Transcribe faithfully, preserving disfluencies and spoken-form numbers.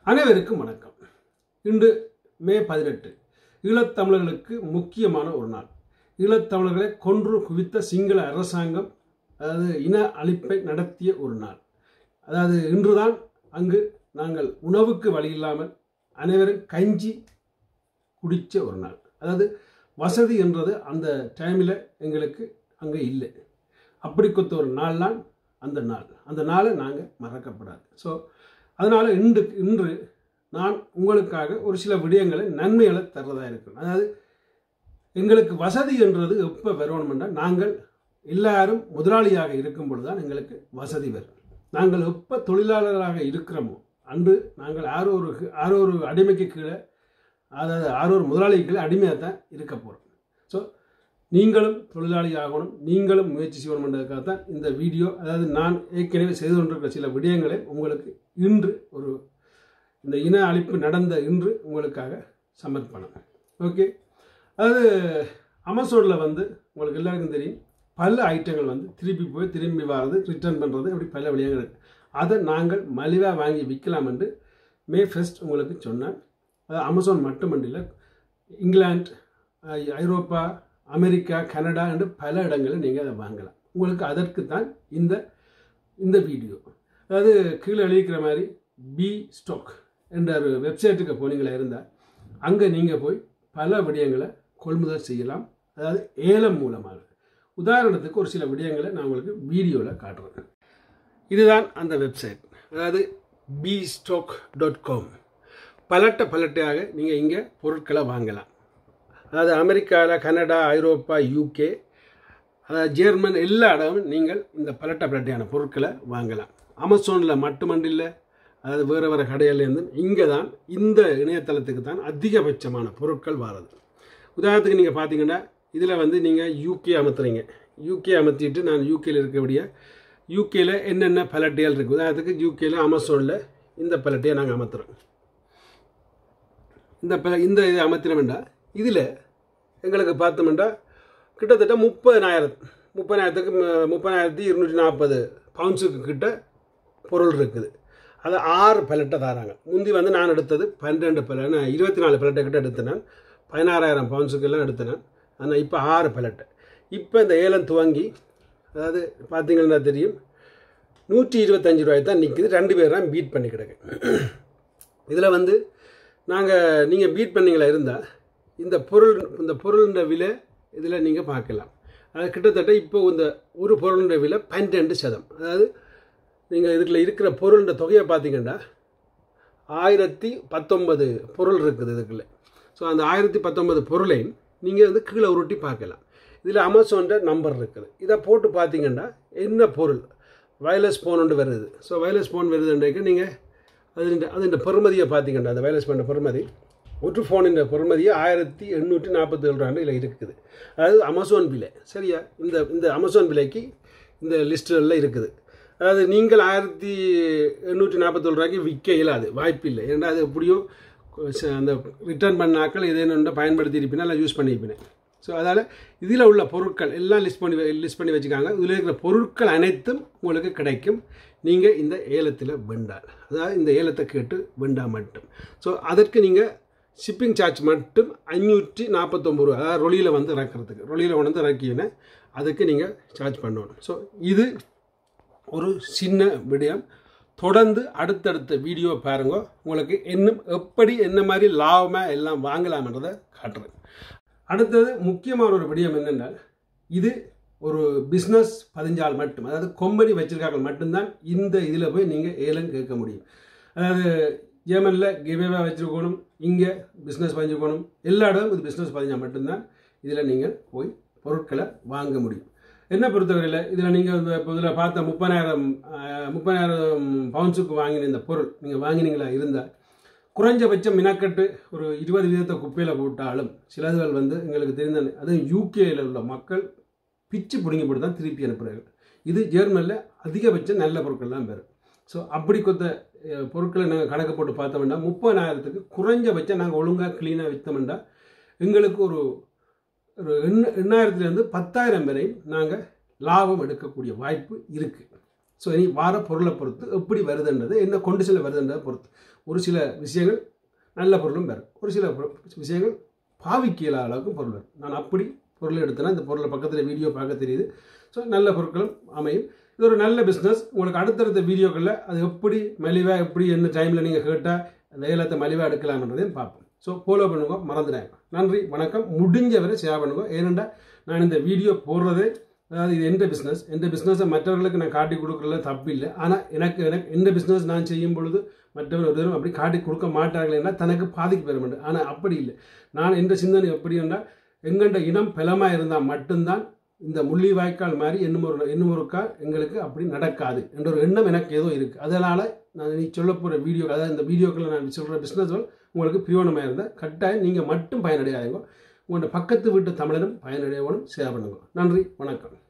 அனைவருக்கும் வணக்கம். இன்று மே பதினெட்டு ஈழத்தமிழர்களுக்கு முக்கியமான ஒரு நாள். ஈழத்தமிழர்களை கொன்று குவித்த சிங்கள அரசாங்கம் அதாவது இன அழிப்பை நடத்திய ஒரு நாள். அதாவது இன்றுதான் அங்கு நாங்கள் உணவுக்கு வழி இல்லாமல் அனைவரும் கஞ்சி குடித்த ஒரு நாள். அதாவது வசதி என்றது அந்த டைமில் எங்களுக்கு அங்கே இல்லை. அப்படி கொத்த ஒரு நாள் தான் அந்த நாள். அந்த நாளை நாங்கள் மறக்கப்படாது. ஸோ அதனால் இன்று இன்று நான் உங்களுக்காக ஒரு சில விடயங்களை நன்மைகளை தர்றதாக இருக்கும். அதாவது எங்களுக்கு வசதி என்றது எப்போ வரணும்னா நாங்கள் எல்லாரும் முதலாளியாக இருக்கும் பொழுது தான் எங்களுக்கு வசதி வரும். நாங்கள் எப்போ தொழிலாளராக இருக்கிறோமோ அன்று நாங்கள் ஆரோ ஒரு ஆரோ ஒரு அடிமைக்கு கீழே அதாவது ஆரோ ஒரு முதலாளிக்கு கீழே அடிமையாக தான் இருக்க போகிறோம். ஸோ நீங்களும் தொழிலாளி ஆகணும், நீங்களும் முயற்சி செய்யணும் என்றதுக்காக தான் இந்த வீடியோ. அதாவது நான் ஏற்கனவே செய்து கொண்டிருக்கிற சில விடயங்களை உங்களுக்கு இன்று ஒரு இந்த இன அழிப்பு நடந்த இன்று உங்களுக்காக சமர்ப்பணம். ஓகே, அதாவது அமேசானில் வந்து உங்களுக்கு எல்லாருக்கும் தெரியும் பல ஐட்டங்கள் வந்து திருப்பி போய் திரும்பி வர்றது, ரிட்டர்ன் பண்ணுறது, அப்படி பல விடயங்கள் இருக்குது. அதை நாங்கள் மலிவாக வாங்கி விற்கலாம் என்று மே ஃபர்ஸ்ட் உங்களுக்கு சொன்னேன். அது அமேசான் மட்டுமண்டில்லை, இங்கிலாந்து, ஐரோப்பா, அமெரிக்கா, கனடா என்று பல இடங்களில் நீங்கள் அதை வாங்கலாம். உங்களுக்கு அதற்கு தான் இந்த இந்த வீடியோ. அதாவது கீழே எழுதிக்கிற மாதிரி பி ஸ்டாக் என்ற ஒரு வெப்சைட்டுக்கு போனீங்களா இருந்தால் அங்கே நீங்கள் போய் பல விடயங்களை கொள்முதல் செய்யலாம். அதாவது ஏலம் மூலமாக. உதாரணத்துக்கு ஒரு சில விடயங்களை நான் உங்களுக்கு வீடியோவில் காட்டுறேன். இதுதான் அந்த வெப்சைட். அதாவது பி ஸ்டாக் டாட் காம். பலட்ட பலட்டையாக நீங்கள் இங்கே பொருட்களை வாங்கலாம். அதாவது அமெரிக்காவில், கனடா, ஐரோப்பா, யூகே, அதாவது ஜெர்மன் எல்லா இடமும் நீங்கள் இந்த பலட்ட பலட்டையான பொருட்களை வாங்கலாம். அமேசானில் மட்டுமண்டில்லை, அதாவது வேறு வேறு கடையிலேருந்து இங்கே தான் இந்த இணையதளத்துக்கு தான் அதிகபட்சமான பொருட்கள் வாரது. உதாரணத்துக்கு நீங்கள் பார்த்தீங்கன்னா இதில் வந்து நீங்கள் யூகே அமர்த்துறீங்க. யூகே அமர்த்திட்டு நான் யூகேயில் இருக்கக்கூடிய யூகேயில் என்னென்ன பலட்டைகள் இருக்குது. உதாரணத்துக்கு யூகேயில் அமேசானில் இந்த பலட்டையை நாங்கள் அமர்த்துறோம். இந்த ப இந்த இதை அமர்த்தினோம்னா இதில் எங்களுக்கு பார்த்தோம்னா கிட்டத்தட்ட முப்பதாயிரம் முப்பதாயிரத்துக்கு முப்பதாயிரத்தி இருநூற்றி நாற்பது பவுன்ஸுக்கு கிட்ட பொருள் இருக்குது. அது ஆறு பலட்டை தராங்க. முந்தி வந்து நான் எடுத்தது பன்னிரெண்டு பல இருபத்தி நாலு பலட்டை கிட்ட எடுத்தேன். பதினாறாயிரம் பவுன்ஸுக்கெல்லாம் எடுத்தேன். ஆனால் இப்போ ஆறு பலட்டை. இப்போ இந்த ஏலம் துவங்கி அதாவது பார்த்தீங்கன்னா தெரியும் நூற்றி இருபத்தஞ்சி ரூபாய் தான் நிற்குது. ரெண்டு பேர் தான் பீட் பண்ணி கிடக்கு. இதில் வந்து நாங்கள் நீங்கள் பீட் பண்ணிங்களா இருந்தால் இந்த பொருள் இந்த பொருளுடைய விலை இதில் நீங்கள் பார்க்கலாம். அது கிட்டத்தட்ட இப்போ இந்த ஒரு பொருளுடைய விலை பன்னெண்டு சதம். அதாவது நீங்கள் இதில் இருக்கிற பொருளுடைய தொகையை பார்த்தீங்கன்னா ஆயிரத்தி பத்தொன்பது பொருள் இருக்குது இதுக்குள்ள. ஸோ அந்த ஆயிரத்தி பத்தொன்பது பொருளையும் நீங்கள் வந்து கீழே உருட்டி பார்க்கலாம். இதில் அமேசான்ட நம்பர் இருக்குது. இதை போட்டு பார்த்தீங்கன்னா என்ன பொருள் வயர்லெஸ் ஃபோன் ஒன்று வருது. ஸோ வயர்லெஸ் ஃபோன் வருதுன்றைக்கு நீங்கள் அது அது இந்த பெறுமதியை பார்த்தீங்கன்னா அந்த வயர்லெஸ் ஃபோன் பெறுமதி ஒரு ஃபோனின் பெறுமதியை ஆயிரத்தி எண்ணூற்றி நாற்பத்தி ஏழு ரூபாய் இதில் இருக்குது. அதாவது அமேசான் விலை. சரியா? இந்த இந்த அமேசான் விலைக்கு இந்த லிஸ்ட்டில் இருக்குது. அதாவது நீங்கள் ஆயிரத்தி எண்ணூற்றி நாற்பத்தேழு ரூபாய்க்கு விற்க இயலாது, வாய்ப்பு இல்லை. ஏன்னா அது எப்படியோ அந்த ரிட்டர்ன் பண்ணாக்கள் இதே ஒன்று பயன்படுத்தி இருப்பினா இல்லை யூஸ் பண்ணியிருப்பினேன். ஸோ அதனால் இதில் உள்ள பொருட்கள் எல்லாம் லிஸ்ட் பண்ணி லிஸ்ட் பண்ணி வச்சுக்காங்க. இதில் இருக்கிற பொருட்கள் அனைத்தும் உங்களுக்கு கிடைக்கும் நீங்கள் இந்த ஏலத்தில் வெண்டால். அதாவது இந்த ஏலத்தை கேட்டு வெண்டா மட்டும். ஸோ அதற்கு நீங்கள் ஷிப்பிங் சார்ஜ் மட்டும் அஞ்சூற்றி நாற்பத்தொம்பது ரூபா. அதாவது ரொலியில் வந்து இறக்கிறதுக்கு ரொலியில் கொண்டு வந்து இறக்கினா அதுக்கு நீங்கள் சார்ஜ் பண்ணணும். ஸோ இது ஒரு சின்ன விடயம். தொடர்ந்து அடுத்தடுத்த வீடியோ பாருங்க. உங்களுக்கு இன்னும் எப்படி என்ன மாதிரி லாபமாக எல்லாம் வாங்கலாம்ன்றதை காட்டுறேன். அடுத்தது முக்கியமான ஒரு விடயம் என்னென்றால் இது ஒரு பிஸ்னஸ் பதிஞ்சால் மட்டும், அதாவது கம்பெனி வச்சிருக்காங்க மட்டும்தான் இந்த இதில் போய் நீங்கள் ஏலம் கேட்க முடியும். அதாவது ஜெர்மனில் கிவேவாக வச்சுருக்கணும், இங்கே பிஸ்னஸ் பதிஞ்சுக்கணும், எல்லா இடமும் இது பிஸ்னஸ் பதிஞ்சால் மட்டும்தான் இதில் நீங்கள் போய் பொருட்களை வாங்க முடியும். என்ன பொறுத்தவரையில் இதில் நீங்கள் இப்போ இதில் பார்த்த முப்பதாயிரம் முப்பதாயிரம் பவுன்ஸுக்கு வாங்கின இந்த பொருள் நீங்கள் வாங்கினீங்களா இருந்தால் குறைஞ்சபட்சம் மினக்கட்டு ஒரு இருபது வீதத்தை குப்பையில் போட்டாலும் சிலதுகள் வந்து எங்களுக்கு தெரிந்த அதுவும் யூகேயில் உள்ள மக்கள் பிச்சு பிடிங்கி போட்டு தான் திருப்பி அனுப்புகிறார்கள். இது ஜெர்மனில் அதிகபட்சம் நல்ல பொருட்கள் தான் பெறும். ஸோ அப்படி கொத்த பொருட்களை நாங்கள் கணக்கு போட்டு பார்த்தோம்னா முப்பதாயிரத்துக்கு குறைஞ்சபட்சம் நாங்கள் ஒழுங்காக க்ளீனாக விற்றோம்னா எங்களுக்கு ஒரு ஒரு எண்ண எண்ணாயிரத்துலேருந்து பத்தாயிரம் வரை நாங்கள் லாபம் எடுக்கக்கூடிய வாய்ப்பு இருக்குது. ஸோ இனி வார பொருளை பொறுத்து எப்படி வருதுன்றது என்ன கொண்டு செல்ல வருதுன்றதை பொறுத்து. ஒரு சில விஷயங்கள் நல்ல பொருளும் பெறும், ஒரு சில விஷயங்கள் பாவிக்க இயலாத அளவுக்கு பொருள் வரும். நான் அப்படி பொருள் எடுத்தேன்னா இந்த பொருளை பக்கத்தில் வீடியோ பார்க்க தெரியுது. ஸோ நல்ல பொருட்களும் அமையும். இது ஒரு நல்ல பிஸ்னஸ். உங்களுக்கு அடுத்தடுத்த வீடியோக்களில் அது எப்படி மலிவாக எப்படி என்ன டைமில் நீங்கள் கேட்டால் அந்த ஏலத்தை மலிவாக எடுக்கலாம்ன்றதையும் பார்ப்போம். ஸோ ஃபாலோ பண்ணுங்க, மறந்துடாங்க. நன்றி, வணக்கம். முடிஞ்ச வரை ஷேர் பண்ணுங்க. ஏனெண்டா நான் இந்த வீடியோ போடுறதே, அதாவது இது எந்த பிஸ்னஸ், எந்த பிஸ்னஸை மற்றவர்களுக்கு நான் காட்டி கொடுக்குறதுல தப்பு இல்லை. ஆனால் எனக்கு எனக்கு எந்த பிஸ்னஸ் நான் செய்யும் பொழுது மற்றவர்களும் அப்படி காட்டி கொடுக்க மாட்டார்கள் என்ன தனக்கு பாதிக்கு பெற மாட்டேன். ஆனால் அப்படி இல்லை. நான் எந்த சிந்தனை எப்படி என்றால் எங்கள்ட இனம் பலமாக இருந்தால் மட்டும்தான் இந்த முள்ளிவாய்க்கால் மாதிரி இன்னும் ஒரு இன்னும் ஒருக்கா எங்களுக்கு அப்படி நடக்காது என்ற ஒரு எண்ணம் எனக்கு ஏதோ இருக்குது. அதனால் நான் நீ சொல்ல போகிற வீடியோ, அதாவது இந்த வீடியோக்களில் நான் சொல்கிற பிஸ்னஸ்கள் உங்களுக்கு பிரியோனமாக இருந்தால் கட்டாயம் நீங்கள் மட்டும் பயனடையாதீங்க, உங்களோட பக்கத்து வீட்டு தமிழனும் பயனடையவனும் ஷேர் பண்ணுங்க. நன்றி, வணக்கம்.